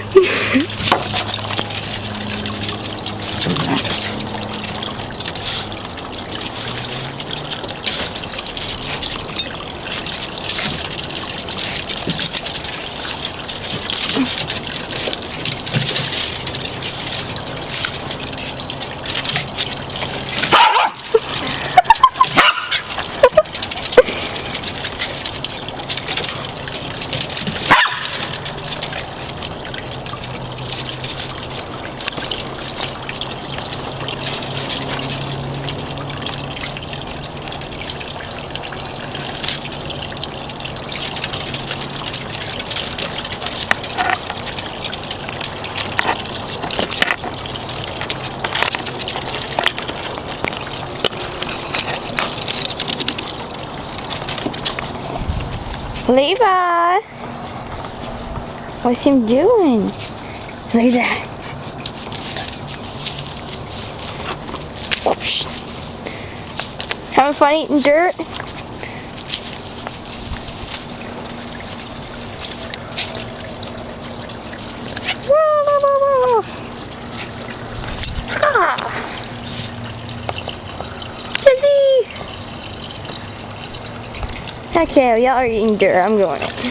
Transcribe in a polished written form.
Levi! What's him doing? Look at that. Whoosh. Having fun eating dirt? Okay, y'all are eating dirt. I'm going in.